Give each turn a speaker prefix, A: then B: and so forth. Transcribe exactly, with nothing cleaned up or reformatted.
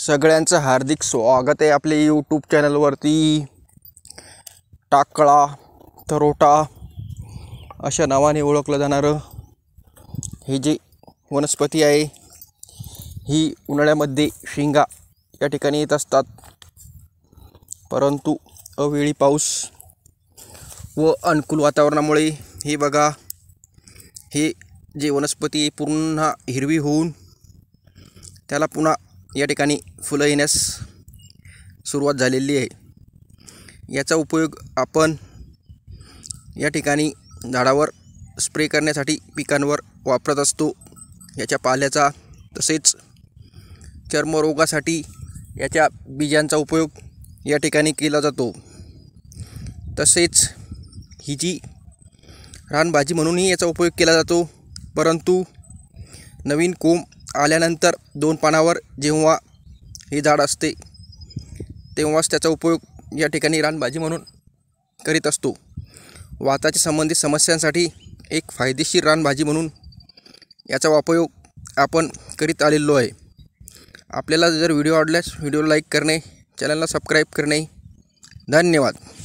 A: सगळ्यांचं हार्दिक स्वागत आहे आपल्या यूट्यूब चॅनलवरती। टाकळा तरोटा अशा नावाने ओळखलं जाणारं हे जे वनस्पती आहे ही उन्हाळ्यामध्ये शेंगा या ठिकाणी येत असतात, परंतु अवेळी पाऊस व अनुकूल वातावरणामुळे हे बघा हे जे वनस्पती पूर्ण हिरवी होऊन त्याला पुन्हा या ठिकाणी फुलं येण्यास सुरुवात झालेली आहे। याचा उपयोग आपण या ठिकाणी झाडावर स्प्रे करण्यासाठी पिकांवर वापरत असतो। याच्या पाल्याचा तसेच चर्मरोगासाठी याच्या बीजांचा उपयोग या ठिकाणी केला जातो। तसेच ही जी रानभाजी म्हणूनही याचा उपयोग केला जातो, परंतु नवीन कोंब आल्यानंतर दोन पानावर जेव्हा हे झाड असते तेव्हाच त्याचा उपयोग या ठिकाणी रानभाजी म्हणून करीत असतो। वाताच्या संबंधित समस्यांसाठी एक फायदेशीर रानभाजी म्हणून याचा उपयोग आपण करीत आलेलो आहे। आपल्याला जर व्हिडिओ आवडल्यास व्हिडिओला लाईक करणे, चॅनलला सबस्क्राईब करणे। धन्यवाद।